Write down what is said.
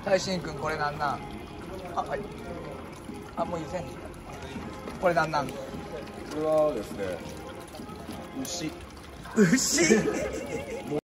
大進君これなんなん。あ、はい。あ、もういいぜ。これなんなん。 これはですね、牛。 牛。